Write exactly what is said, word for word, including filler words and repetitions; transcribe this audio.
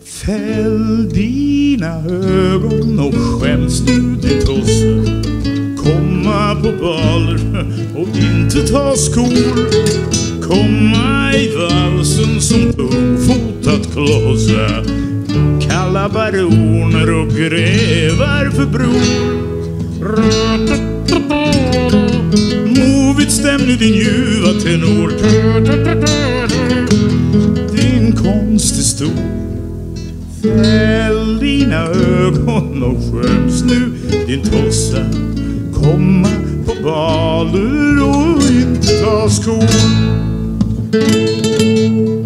Fäll dina ögon och skäms nu din tosse. Komma på baler och inte ta skor. Komma i valsen som tungfotat klossa. Kalla baroner och grevar för bror. Movit stäm nu din ljuva tenor. Din konst är stor. Fäll dina ögon och skäms nu din tossa. Komma på baler och inte ta skor.